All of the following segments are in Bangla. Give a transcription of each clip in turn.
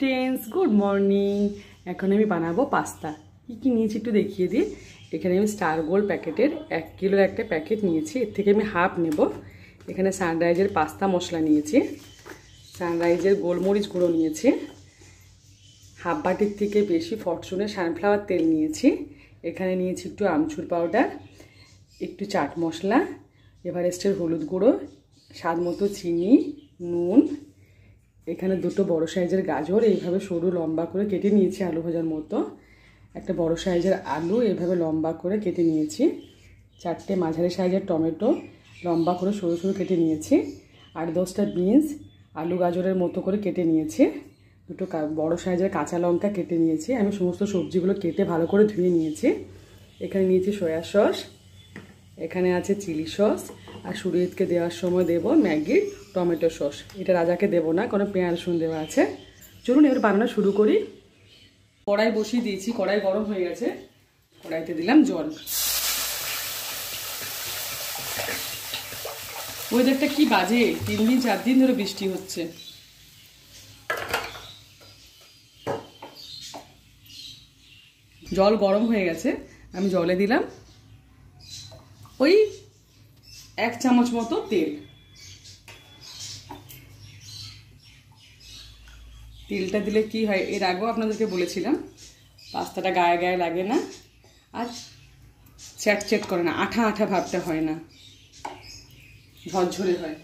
Friends, good morning. এখন আমি বানাবো পাস্তা। কি নিয়েছি একটু দেখিয়ে দিই। এখানে আমি স্টার গোল্ড প্যাকেটের 1 কিলোর একটা প্যাকেট নিয়েছি। এর থেকে আমি হাফ নেব। এখানে সানরাইজের পাস্তা মশলা নিয়েছি, সানরাইজের গোলমরিচ গুঁড়ো নিয়েছি, হাফ বাটির থেকে বেশি ফরচুনের সানফ্লাওয়ার তেল নিয়েছি। এখানে নিয়েছি একটু আমচুর পাউডার, একটু চাট মশলা, এভারেস্টের হলুদ গুঁড়ো, স্বাদ মতো চিনি, নুন। এখানে দুটো বড় সাইজের গাজর এইভাবে সরু লম্বা করে কেটে নিয়েছি আলু ভাজার মতো। একটা বড় সাইজের আলু এইভাবে লম্বা করে কেটে নিয়েছি। 4টে মাঝারি সাইজের টমেটো লম্বা করে সরু সরু কেটে নিয়েছি। 8-10টা বিনস আলু গাজরের মতো করে কেটে নিয়েছি। দুটো বড় সাইজের কাঁচা লঙ্কা কেটে নিয়েছি। আমি সমস্ত সবজিগুলো কেটে ভালো করে ধুয়ে নিয়েছি। এখানে নিয়েছি সয়া সস, এখানে আছে চিলি সস, আর সুরিতকে দেওয়ার সময় দেব ম্যাগির টমেটো সস। এটা রাজাকে দেবো না, কারণ পেঁয়াজ রসুন দেওয়া আছে। চলুন এবার বানানো শুরু করি। কড়াই বসিয়ে দিয়েছি, কড়াই গরম হয়ে গেছে। কড়াইতে দিলাম জল। ওয়েদারটা কি বাজে, 3-4 দিন ধরে বৃষ্টি হচ্ছে। জল গরম হয়ে গেছে। আমি জলে দিলাম ওই 1 চামচ মতো তেল। তেলটা দিলে কি হয়, এর আগেও আপনাদেরকে বলেছিলাম, পাস্তাটা গায়ে গায়ে লাগে না আর চ্যাট করে না, আঠা আঠা ভাবটা হয় না, ঝরঝরে হয়।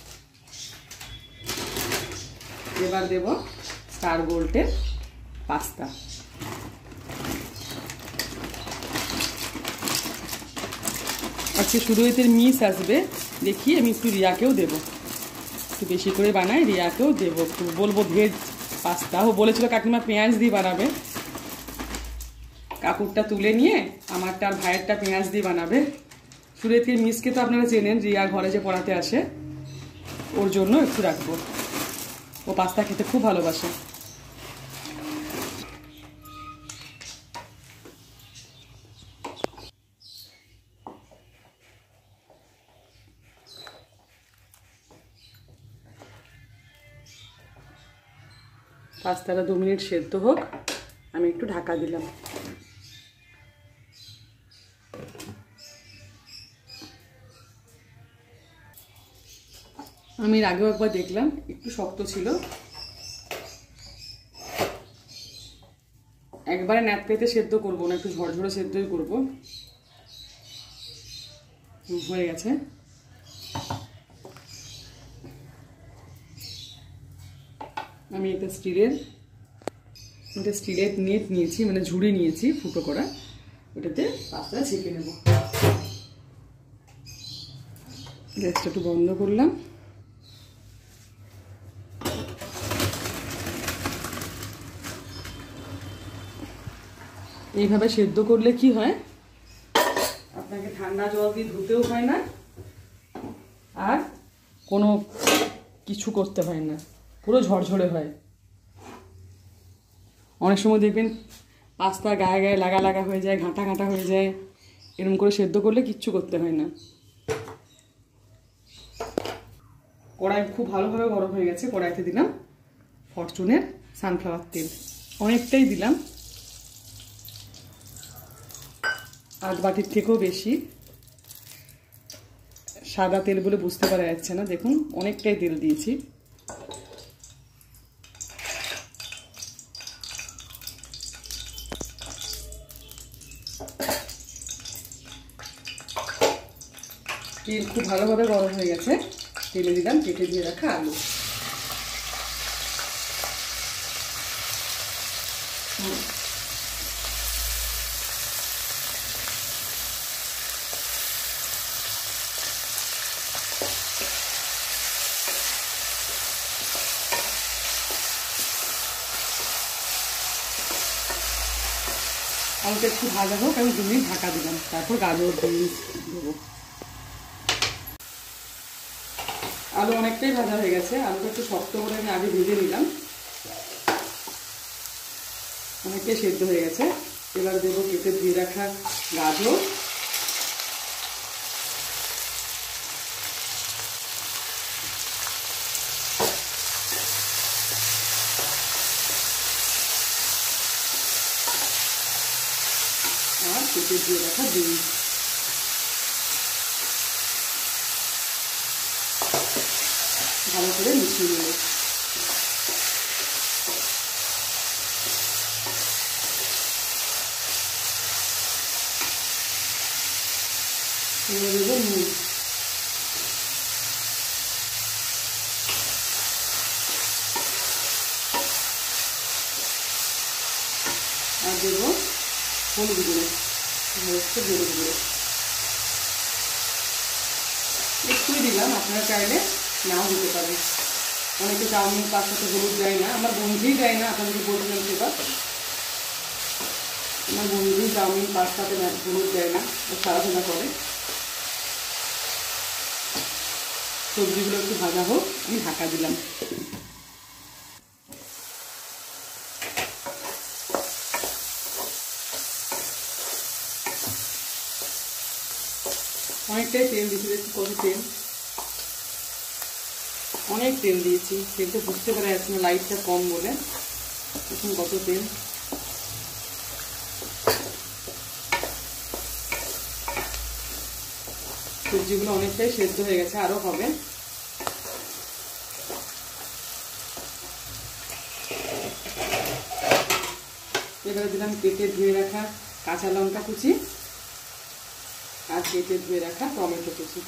এবার দেব স্টার গোল্ডের পাস্তা। আজকে সুরহিতের মিস আসবে, দেখি আমি একটু রিয়াকেও দেবো, একটু বেশি করে বানাই, রিয়াকেও দেবো, একটু বলবো ভেজ পাস্তা। ও বলেছিল কাকিমা পেঁয়াজ দিয়ে বানাবে। কাপড়টা তুলে নিয়ে আমারটা আর ভাইয়েরটা পেঁয়াজ দিয়ে বানাবে। সুরহিতের মিসকে তো আপনারা চেনেন, রিয়া ঘরে যে পড়াতে আসে, ওর জন্য একটু রাখবো। ও পাস্তা খেতে খুব ভালোবাসে। পাস্তাটা 2 মিনিট সেদ্ধ হোক, আমি একটু ঢাকা দিলাম। আমি এর আগেও একবার দেখলাম, একটু শক্ত ছিল। একবারে ন্যাত পেতে সেদ্ধ করবো না, একটু ঝরঝরে সেদ্ধই করবো। হয়ে গেছে। আমি একটা স্টিলের নেট নিয়েছি, মানে ঝুড়ি নিয়েছি ফুটো করা, ওটাতে পাস্তা ছেঁকে নেব। গ্যাসটা একটু বন্ধ করলাম। এইভাবে সেদ্ধ করলে কি হয়, আপনাকে ঠান্ডা জল দিয়ে ধুতেও হয় না, আর কোনো কিছু করতে হয় না, পুরো ঝরঝরে হয়। অনেক সময় দেখবেন পাস্তা গায়ে গায়ে লাগা লাগা হয়ে যায়, ঘাঁটা ঘাঁটা হয়ে যায়। এরকম করে সেদ্ধ করলে কিচ্ছু করতে হয় না। কড়াই খুব ভালোভাবে গরম হয়ে গেছে। কড়াইতে দিলাম ফরচুনের সানফ্লাওয়ার তেল, অনেকটাই দিলাম, 8 বাটির থেকেও বেশি। সাদা তেল বলে বুঝতে পারা যাচ্ছে না, দেখুন অনেকটাই তেল দিয়েছি। তেল খুব ভালোভাবে গরম হয়ে গেছে। তেলে দিলাম কেটে দিয়ে রাখা আলু। আলুটা একটু ভাজা হোক, আমি 2 মিনিট ঢাকা দিলাম, তারপর গাজর বিনস দেবো। আলু অনেকটাই ভাজা হয়ে গেছে। আলুটা একটু শক্ত করে আমি আগে ভেজে নিলাম, অনেকটাই সেদ্ধ হয়ে গেছে। এবার দেবো কেটে ধুয়ে রাখা গাজর, কেটে ধুয়ে রাখা ডিম, ভালো করে মিশিয়ে নেব। দেবো নুন, আর দেবো হলুদ গুঁড়ো, হচ্ছে হলুদ গুঁড়ো একটুই দিলাম, আপনারা চাইলে নাও দিতে পারেন। অনেকে চাউমিন পাস্তাতে হলুদ দেয় না, আমার বন্ধুই দেয় না, আপনাদেরকে বলছিলাম সেবার, আমার বন্ধু চাউমিন পাস্তাতে হলুদ দেয় না, ও সারাধনা করে। সবজিগুলো একটু ভাজা হোক, আমি ঢাকা দিলাম। অনেকটাই তেল দিয়েছি, দেখছি কত তেল, অনেক তেল দিয়েছি। তেলটা বুঝতে পারা যাচ্ছে না, লাইটটা কম বলে। এখন কত তেল, সবজিগুলো অনেকটাই সেদ্ধ হয়ে গেছে, আরো হবে। এবারে দিলাম কেটে ধুয়ে রাখা কাঁচা লঙ্কা কুচি আর কেটে ধুয়ে রাখা টমেটো কুচি।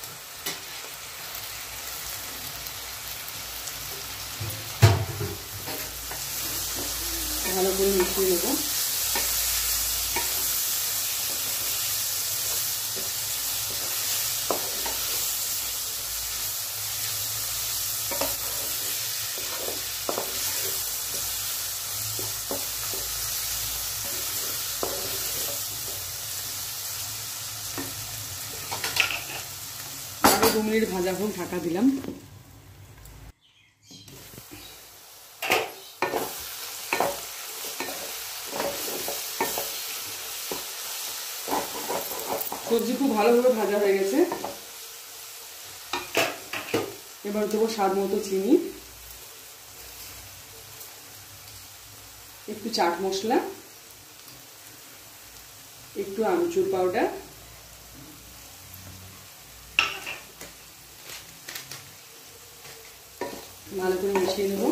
ভালো করে মিশিয়ে নেব। আরো 2 মিনিট ভাজা হোক, ঢাকা দিলাম। সবজি খুব ভালোভাবে ভাজা হয়ে গেছে। এবার দেবো স্বাদ মতো চিনি, একটু চাট মশলা, একটু আমচুর পাউডার, ভালো করে মিশিয়ে নেব।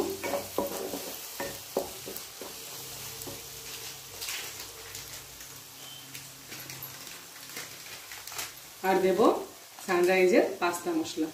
আর দেব সানরাইজের পাস্তা মশলা।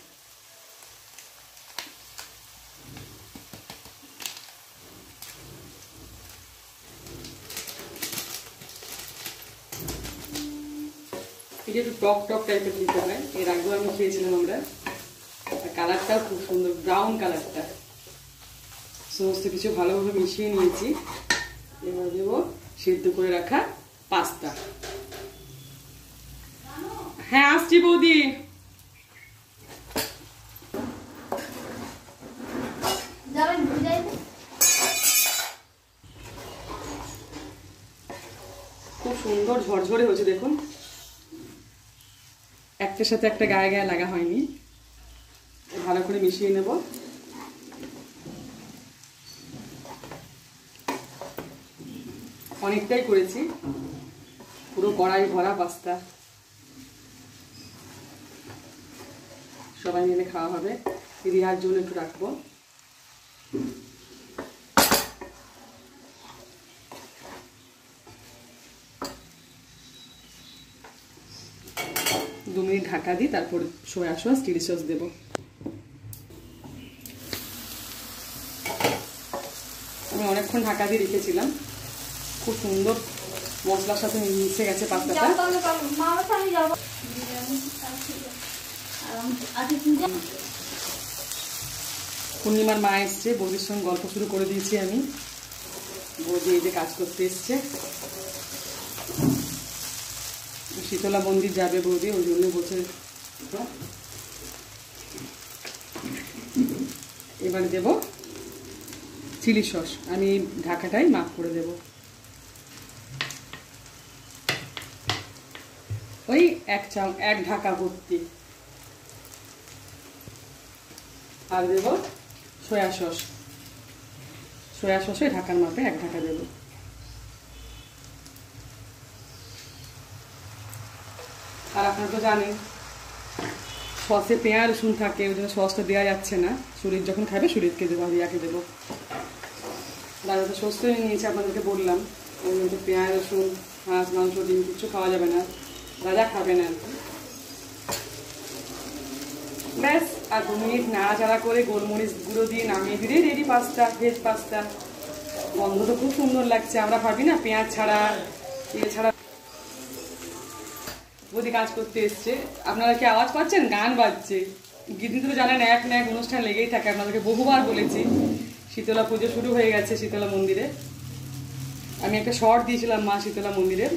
এটা একটু টক টক টাইপের দিতে হয়, এর আগেও আমি খেয়েছিলাম আমরা। কালারটাও খুব সুন্দর, ব্রাউন কালারটা। সমস্ত কিছু ভালোভাবে মিশিয়ে নিয়েছি। এবার দেব সেদ্ধ করে রাখা পাস্তা। হ্যাঁ আসছি বৌদি। খুব সুন্দর ঝরঝরে হয়েছে দেখুন, একটার সাথে একটা গায়ে গায়ে লাগা হয়নি। ভালো করে মিশিয়ে নেব। অনেকটাই করেছি, পুরো কড়াই ভরা পাস্তা, সবাই মিলে খাওয়া হবে। রিয়ার জন্য একটু রাখবো। দু মিনিট ঢাকা দিই, তারপর সয়া সস চিলি সস দেবো। আমি অনেকক্ষণ ঢাকা দিয়ে রেখেছিলাম, খুব সুন্দর মশলার সাথে মিশে গেছে পাস্তাটা। পূর্ণিমার মা এসছে, বৌদির সঙ্গে গল্প শুরু করে দিয়েছি আমি। বৌদি এই যে কাজ করতে এসছে, শীতলা মন্দির যাবে বৌদি, ওই জন্য বসে। এবার দেব চিলি সস, আমি ঢাকাটাই মাপ করে দেব। ওই এক ঢাকা ভর্তি। আর দেব সয়া সস, সয়া সসে ঢাকার মাপে 1 ঢাকা দেব। আর আপনারা তো জানেন সসে পেঁয়াজ রসুন থাকে, ওই জন্য সসটা দেওয়া যাচ্ছে না। সুরিত যখন খাবে সুরিতকে দেবো, রিয়াকে দেবো। দাদা তো সুস্থ হয়ে নিয়েছে, আপনাদেরকে বললাম। ওই জন্য পেঁয়াজ রসুন মাছ মাংস ডিম কিছু খাওয়া যাবে না, রাজা খাবে না। ব্যাস আর 2 মিনিট নাড়াচাড়া করে গোলমরিচ গুঁড়ো দিয়ে নামিয়ে দিলেই রেডি পাস্তা, ভেজ পাস্তা। গন্ধ তো খুব সুন্দর লাগছে। আমরা ভাবি না পেঁয়াজ ছাড়া ইয়ে ছাড়া। বৌদি কাজ করতে এসছে, আপনারা কি আওয়াজ পাচ্ছেন? গান বাজছে। গিদিন তো জানেন এক না এক অনুষ্ঠান লেগেই থাকে, আপনাদেরকে বহুবার বলেছি। শীতলা পুজো শুরু হয়ে গেছে শীতলা মন্দিরে। আমি একটা শর্ট দিয়েছিলাম মা শীতলা মন্দিরের।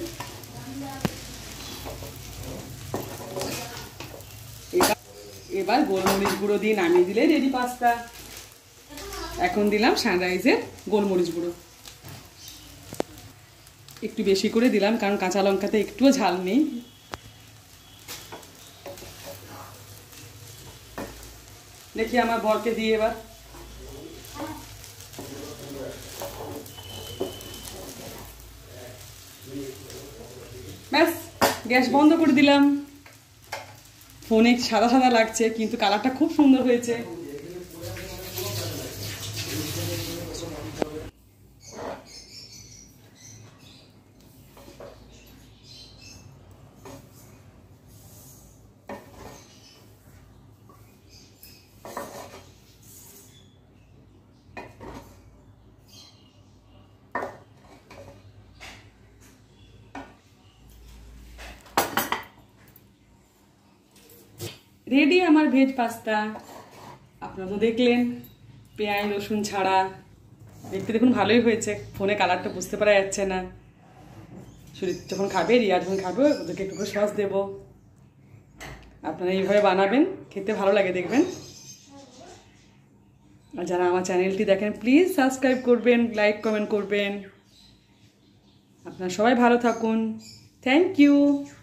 এবার গোলমরিচ গুঁড়ো দিয়ে নামিয়ে দিলে রেডি পাস্তা। এখন দিলাম সানরাইজের গোলমরিচ গুঁড়ো, একটু বেশি করে দিলাম কারণ কাঁচা লঙ্কাতে একটুও ঝাল নেই। দেখি আমার বরকে দিয়ে এবার। ব্যাস গ্যাস বন্ধ করে দিলাম। ফোনে সাদা সাদা লাগছে কিন্তু কালারটা খুব সুন্দর হয়েছে। রেডি আমার ভেজ পাস্তা। আপনারা তো দেখলেন পেঁয়াজ রসুন ছাড়া। দেখতে দেখুন ভালোই হয়েছে, ফোনে কালারটা বুঝতে পারা যাচ্ছে না। সুরিত যখন খাবে, রিয়া যখন খাবে, ওদেরকে একটু করে সস দেবো। আপনারা এইভাবে বানাবেন, খেতে ভালো লাগে দেখবেন। আর যারা আমার চ্যানেলটি দেখেন প্লিজ সাবস্ক্রাইব করবেন, লাইক কমেন্ট করবেন। আপনারা সবাই ভালো থাকুন। Thank you.